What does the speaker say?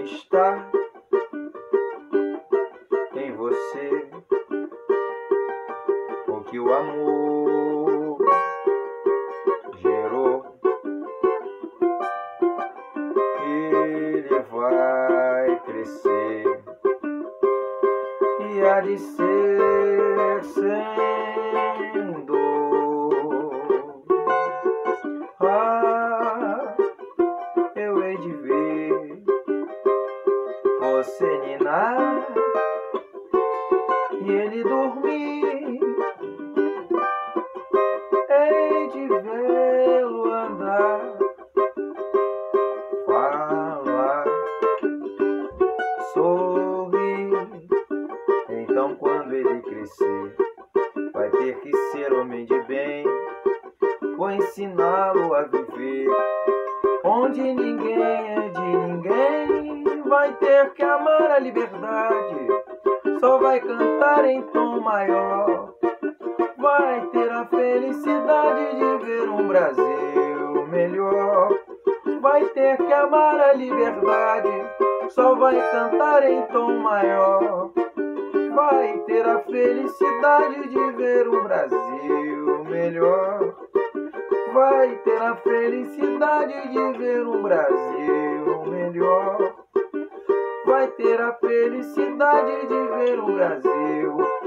está em você o que o amor gerou. Ele vai crescer e há de ser sem dor. Eu hei de ver você ninar e ele dormir. Hei de vê-lo andar, falar, sorrir. Então quando ele crescer, vai ter que ser homem de bem. Vou ensiná-lo a viver onde ninguém é de ninguém. Vai ter que amar a liberdade, só vai cantar em tom maior. Vai ter a felicidade de ver um Brasil melhor. Vai ter que amar a liberdade, só vai cantar em tom maior. Vai ter a felicidade de ver um Brasil melhor. Vai ter a felicidade de ver um Brasil melhor. Vai ter a felicidade de ver um Brasil